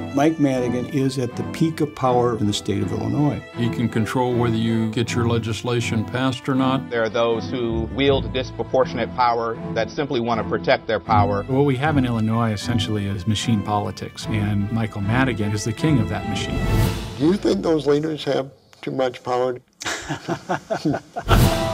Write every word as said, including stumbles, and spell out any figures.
Mike Madigan is at the peak of power in the state of Illinois. He can control whether you get your legislation passed or not. There are those who wield disproportionate power that simply want to protect their power. What we have in Illinois essentially is machine politics, and Michael Madigan is the king of that machine. Do you think those leaders have too much power?